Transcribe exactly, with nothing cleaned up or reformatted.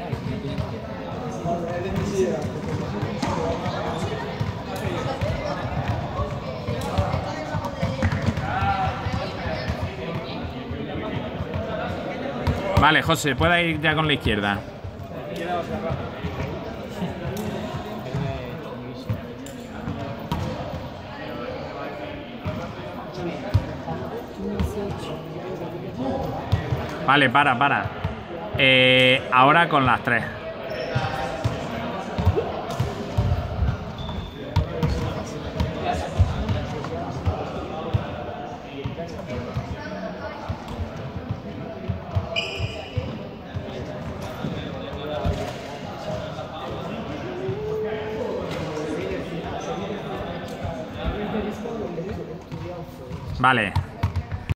Vale, José, puede ir ya con la izquierda. Vale, para, para. Eh, ahora con las tres. Vale.